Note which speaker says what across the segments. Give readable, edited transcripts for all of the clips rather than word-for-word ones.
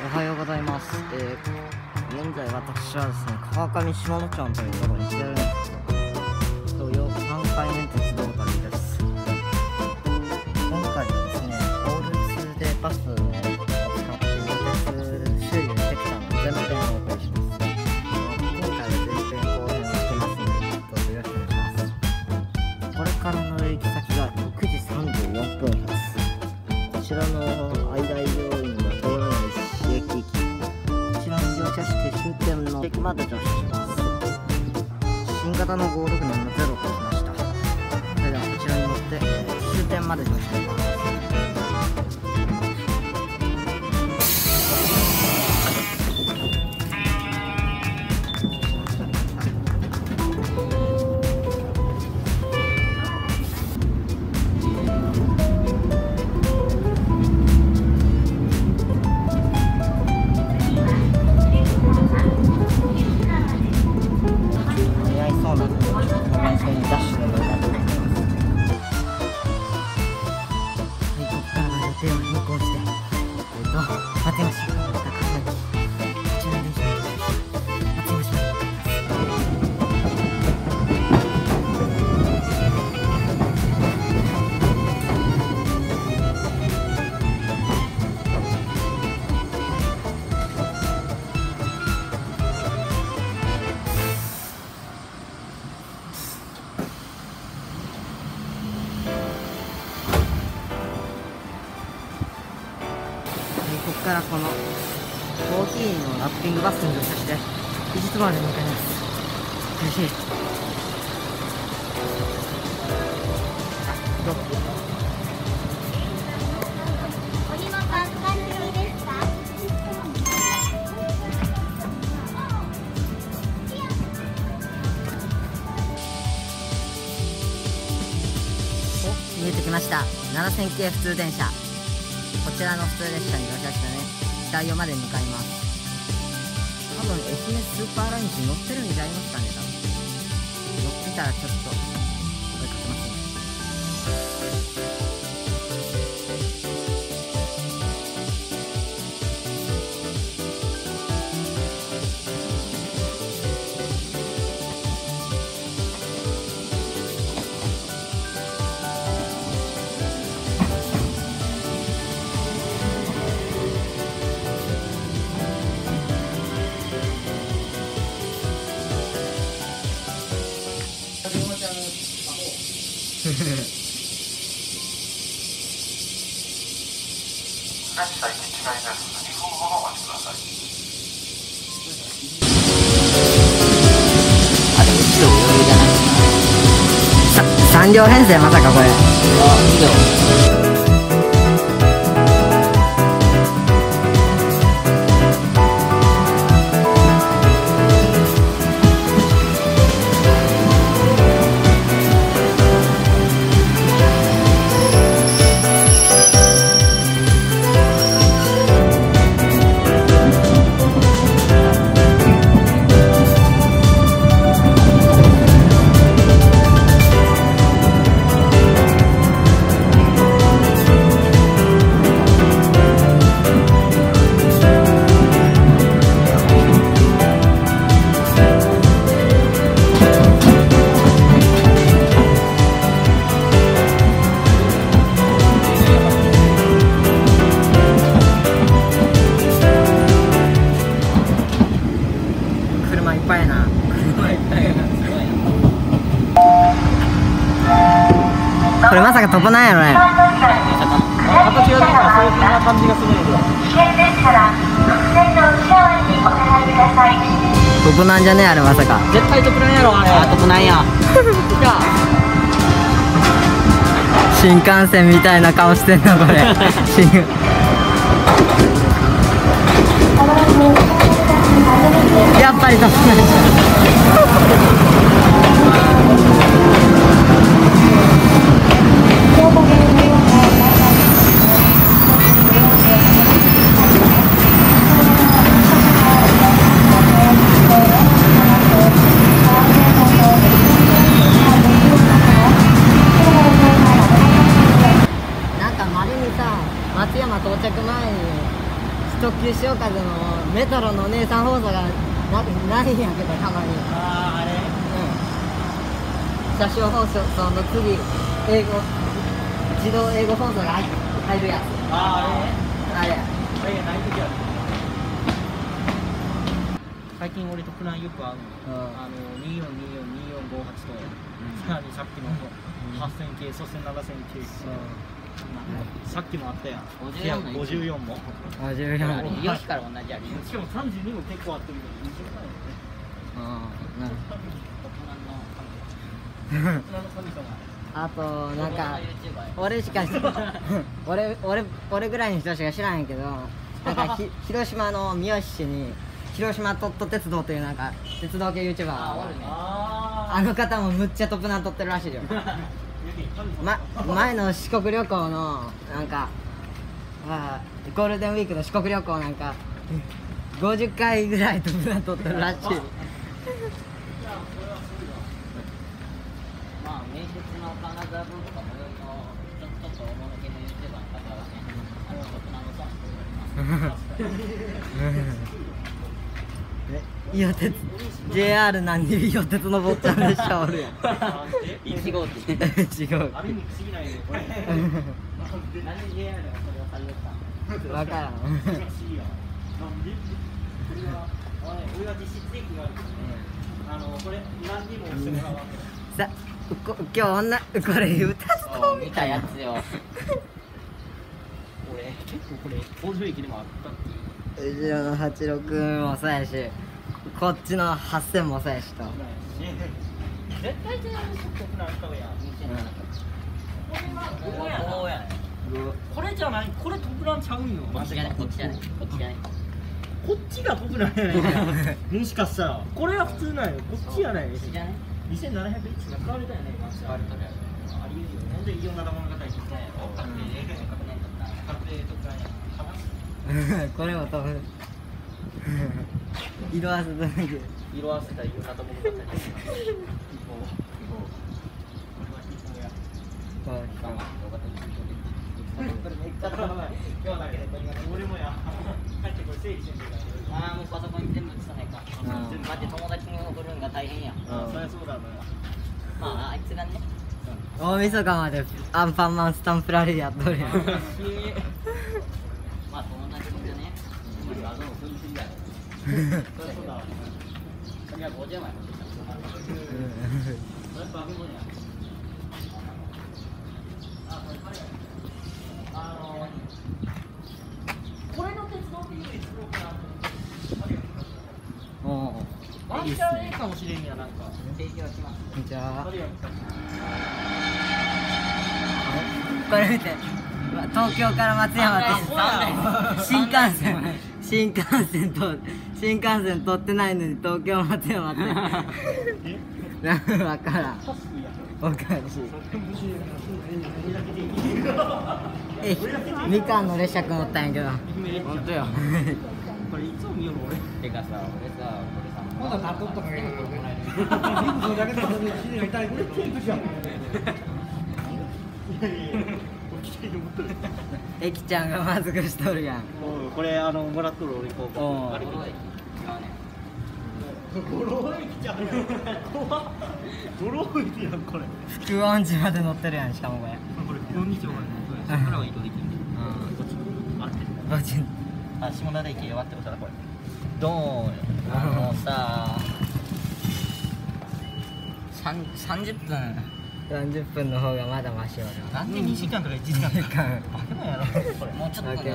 Speaker 1: おはようございます。現在私はですね、川上下野町というところに来てるんですけど、東洋3回目鉄道旅です。今回はですね、ホールツでバスを使って周囲をしてきたので前編をお送りします。今回は前編後編をしてますので、どうぞよろしくお願いします。これからの行き先が6時34分発。こちらの愛大病院が通らない市駅行き、こちらに乗車して終点の駅まで乗車します。新型の567の0としました。それではこちらに乗って終点まで乗車します。ここからこのコーヒーのラッピングバスに乗車して美術丸に向かいます。嬉しい。見えてきました。7000系普通電車。こちらの普通列車に乗車してね、北予まで向かいます。多分愛媛スーパーラインに乗ってるんじゃいますかね。多分乗ってたらちょっと声かけますね。
Speaker 2: 列車行き違いです。2分ほどお待ちください。
Speaker 1: あ、でも後ろ余裕じゃない。3両編成まさかこれ。これまさか飛ばないやろね。形がなんかそういう感じがするんですよ。飛ぶなんじゃねえあれまさか。絶対飛ぶなんやろあれ。飛ぶなんや。新幹線みたいな顔してんなこれ。やっぱり飛ばないじゃん。松山到着前に特急潮風のメトロのお姉さん放送がないんやけど、たまに。
Speaker 3: ああれ
Speaker 1: 車掌放送の次英語自動英語放送が入るやつ。
Speaker 3: あ
Speaker 1: あれ
Speaker 3: れない時ある。最近俺とプランよく会うの、24242458と、さらにさっきの8000系、そして7000系、さっきもあったやん。54も
Speaker 1: 54
Speaker 4: よしから同じやり。
Speaker 3: しかも32も結構あってるけど、
Speaker 1: あとなんか俺ぐらいの人しか知らんやけど、なんか広島の三好市に広島トット鉄道というなんか鉄道系 YouTuber がおるね。あの方もむっちゃトップナン撮ってるらしいよ。前の四国旅行のなんかゴールデンウィークの四国旅行なんか50回ぐらいトップナン撮ってるらしい。
Speaker 4: まあ面接の金沢分とか最寄りのちょっと大物系の YouTuber の方がね、トップナンドさんしております。
Speaker 1: 伊予鉄 JR なんで伊予鉄の坊ちゃんでしょおるやん。
Speaker 4: 1号機。
Speaker 1: 違う。
Speaker 3: あれに不思議ないよ、これ。
Speaker 4: なんで JR がそれをされた
Speaker 1: わからん。
Speaker 3: 不思議や。なんで俺は実質的があるけどね。これ何にもしてもらうわけ
Speaker 1: さ今日これ歌つと
Speaker 4: 見たやつよ。
Speaker 3: 俺結構これ工場駅でもあったっていう。
Speaker 1: 後ろの86もそうやし、こっちの8000もそうやしと。
Speaker 3: 絶対全然トップなんかや。
Speaker 4: こうやね。
Speaker 3: これじゃない、これトップランちゃうんよ。
Speaker 4: こっちじゃない、こっちじゃない、こっちじゃない。
Speaker 3: こっちがトップランやねん。もしかしたらこれは普通なんよ。こっちやない。
Speaker 4: こっちじゃない。
Speaker 3: 2700円が使われたよね。
Speaker 4: 使われとるやろ。
Speaker 3: ありえるよ。ほんでいろんな物語ってね。
Speaker 4: 確定とかね。
Speaker 1: これも多分色あせだけど。
Speaker 3: 色あせたいろんな物語。俺もや。帰ってこれ整理してんだから。
Speaker 4: ああ、もうパソコンに全部映さないか。待って、友達に送るんが大変や。
Speaker 3: そりゃそうだな。
Speaker 4: まあ、あいつがね。
Speaker 1: 大晦日までアンパンマンスタンプラリーやっとるやん。
Speaker 4: まあ、友達でね。画像送りすぎやろ。
Speaker 3: そうだわ。
Speaker 4: それは50枚持ってきた。それバビモニや。
Speaker 3: これの鉄道って唯一作ろうかなと
Speaker 1: おお。
Speaker 3: 思って。ワンチャンいいかもしれんや、なんか。
Speaker 4: 提供します。
Speaker 1: じゃあ
Speaker 3: それやった
Speaker 1: これ見て、東京から松山って新幹線通ってないのに東京松山ってわからん。おかしい。みかんの列車くんおったんやけど。
Speaker 3: 本当や。これいつも見よる俺。
Speaker 4: てかさ、俺さ、
Speaker 5: まだ納豆とか言うのだけで1年やりたい。これテープじゃん。
Speaker 1: えきちゃんがマスクしとるやん。
Speaker 3: これもらっとる俺こう。あれ
Speaker 4: 違うね。
Speaker 3: ゴロ駅じゃん。怖っ。ゴロ駅やんこれ。
Speaker 1: 福音寺まで乗ってるやん、しかもこれ。
Speaker 3: これ福音町まで。そこからは移動できる。あってる。
Speaker 1: バチン。
Speaker 3: あ、下田駅で終わってことだこれ。
Speaker 4: どうさ、30分。
Speaker 1: 30分の方がまだマシよな。
Speaker 3: なんで2時間とか1時間とか。バカなんやろこれ。
Speaker 4: もうちょっとね、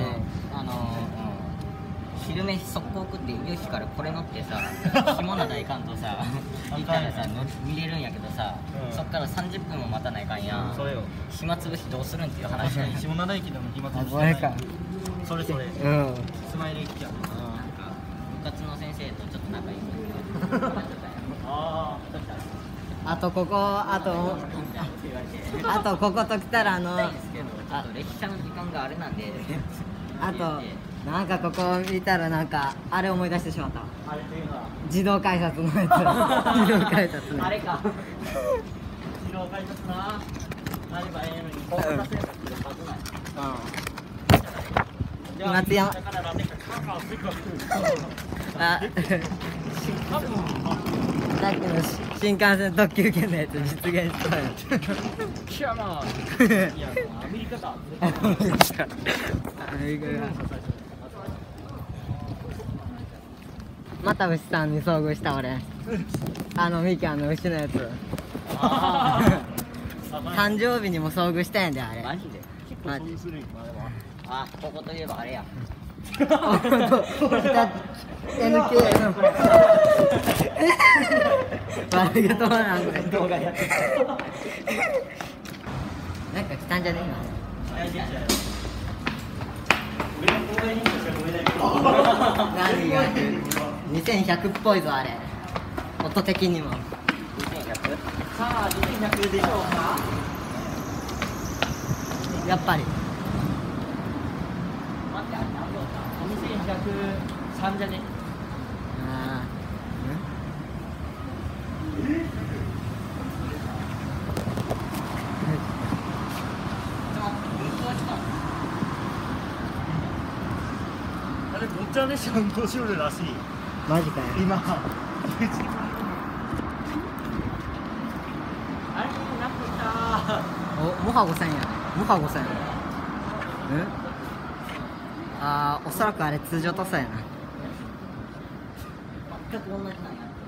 Speaker 4: 昼飯速攻食って夕日からこれ乗ってさ、下灘行かんとさ、行ったらさ、見れるんやけどさ、そっから30分も待たないかんやん。
Speaker 3: それよ。
Speaker 4: 暇つぶしどうするんっていう話だよ。
Speaker 3: 下灘駅でも暇つぶし
Speaker 1: これか。
Speaker 3: それそれ。
Speaker 1: うん。
Speaker 3: スマイル駅やん。
Speaker 4: なんか部活の先生とちょっと仲いいの。
Speaker 3: あ
Speaker 1: あとここ、あとここと来たら
Speaker 4: ちょっと列車の時間があれなんで。
Speaker 1: あとなんかここ見たらなんかあれ思い出してしまった。
Speaker 3: あれっていうのは
Speaker 1: 自動改札のやつ。自動改札の。
Speaker 4: あれか。
Speaker 3: 自動改札な。あればええのにこうさせるってはずない。
Speaker 1: 松山
Speaker 3: だからなんでかカカオスイカ
Speaker 1: あ
Speaker 3: 多分
Speaker 1: さっきの新幹線特急券のやつ実現したよ
Speaker 3: キャラいやアメリカだ
Speaker 1: また牛さんに遭遇した俺ミキの牛のやつ誕生日にも遭遇したんやであれ
Speaker 4: マジで
Speaker 3: 結構そういう種類までは
Speaker 4: あここといえばあれや
Speaker 1: NK の悪いことなんこれ動画やってなんか来たんじゃね何が2100っぽいぞあれ音的にも
Speaker 4: 2100
Speaker 3: さあ2100でしょうか
Speaker 1: やっぱり
Speaker 3: 待ってあれ何秒か2103じゃね
Speaker 1: あ
Speaker 3: あれごっちゃでしょ5種類らしい
Speaker 1: マジかよ
Speaker 3: 今あれなくた
Speaker 1: おモハ5000やモハ5000おそらくあれ通常塗装やな
Speaker 4: 全く同じなんや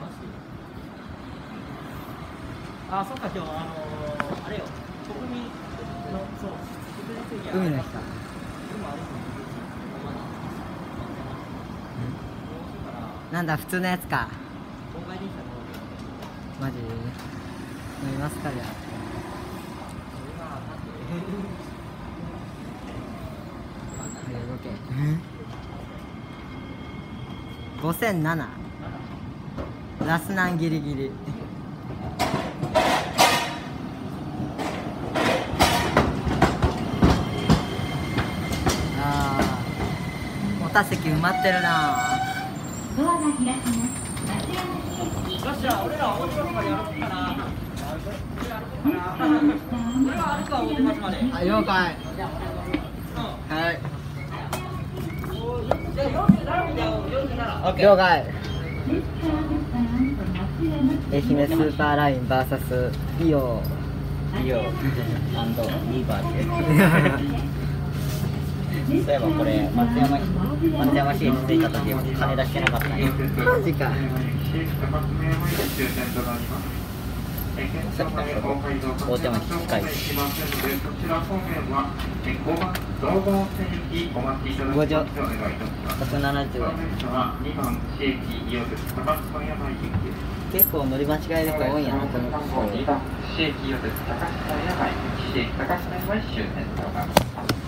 Speaker 3: あ、そっか今日あれよ国民のそう国立に
Speaker 1: 海の人なんだ普通のやつかマジ飲みますかじゃあ5007ラスナンギリギリおた席埋まってるな
Speaker 6: ドアが開きます。
Speaker 3: よっしゃ、俺ら大島まで歩くかな俺は歩くわ大島まで
Speaker 1: あ了解はい了解愛媛スーパーライン VS イオ
Speaker 4: リオリーバーってそういえばこれ松山市に着いた時も金出してなかったね
Speaker 1: マジか
Speaker 4: さっきから大手町近い
Speaker 1: ご乗
Speaker 4: 170円結構乗り間違える人多いんやなこの
Speaker 2: 2番市駅用です高島屋前市駅高島屋前終点となります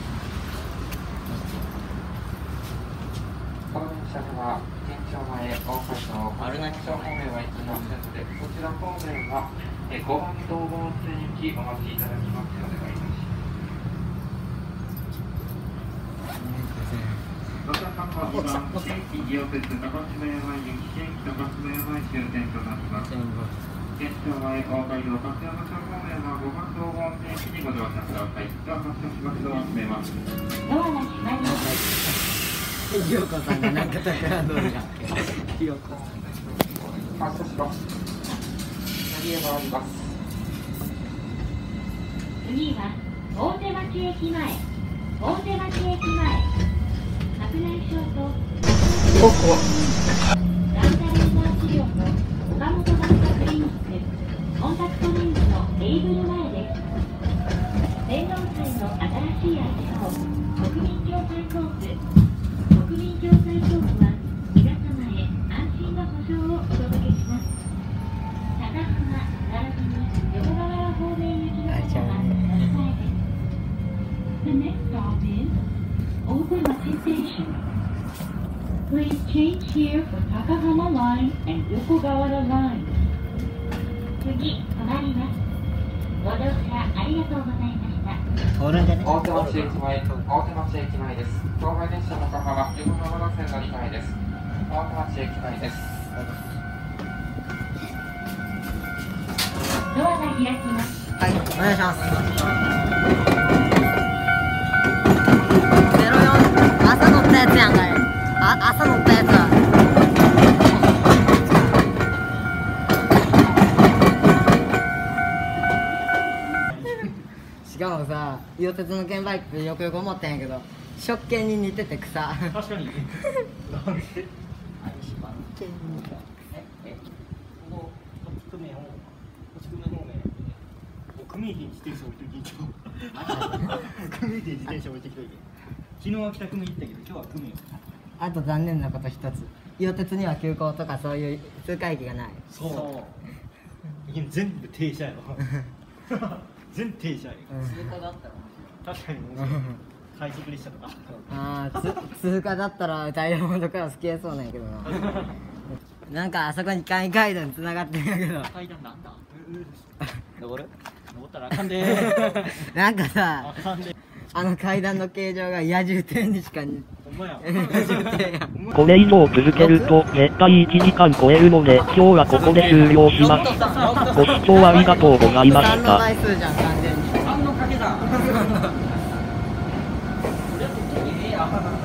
Speaker 2: この電車では県庁前大橋の
Speaker 4: あるな
Speaker 2: 方面は行きませんのでこちら方面は5番道後温泉行きお待ちいただきますお願いいたします。2番市駅伊予鉄高島屋前行き市駅高島屋前終点となります。県庁前大街道勝山町方面は5番道後温泉駅にご乗車ください。では発車しますドアを閉めます。
Speaker 6: ドアが閉まります。
Speaker 1: ひよこさんがなんか宝通りだひよこ
Speaker 2: 発車します。次へ回ります。
Speaker 6: 次は大手町駅前。大手町駅前。白内障とランダレーザー治療の岡本眼科クリニックコンタクトレンズのレーブル前です。天皇祭の新しい愛称国民共済コース。国民共済コースは皆様へ安心の保障をお届けします。高浜並びに横川原方面行きの方はお控えです。The next stop is Obumachi Station. Please change here for Takahama Line and Yokogawara Line. 次、止まります。ご乗車ありがとうございました。
Speaker 1: 通るんじゃね
Speaker 2: 大手町駅前です。当該電車の方は横浜路線乗り換えです。大手町駅前です。
Speaker 6: ドアが開きます。
Speaker 1: はいお願いします04朝のったやつやんかい。朝乗ったやつはしかもさ、伊予鉄の券バイクよくよく思ったんやけど、食券に似てて草。
Speaker 3: 確かに。なんで？ここ組名方面。組名で自転車置いとき一応。組名で自転車置いてきといて。昨日は北組行ったけど今日は組名。
Speaker 1: あと残念なこと一つ、伊予鉄には急行とかそういう通過駅がない。
Speaker 3: そう。全部停車やろ。全部停車や。
Speaker 4: 通過があったら
Speaker 3: 確かに面白い。快速列車とか。
Speaker 1: ああ、通過だったら大量とかは好きやそうなんやけどな。なんかあそこに簡易階段つながってるんやけど、
Speaker 3: 階段なんだ。
Speaker 4: 登る？
Speaker 3: 登ったらあかんで。
Speaker 1: なんかさ、
Speaker 3: あかんで。
Speaker 1: あの階段の形状が野獣艇にしか似
Speaker 3: ほんまや。
Speaker 1: 野獣艇やん。
Speaker 7: これ以上続けると絶対1時間超えるので今日はここで終了します。ご視聴ありがとうございまし
Speaker 1: 3の
Speaker 7: た。
Speaker 1: 倍数じゃん完全に。
Speaker 3: 3の掛け算。
Speaker 4: ええやん。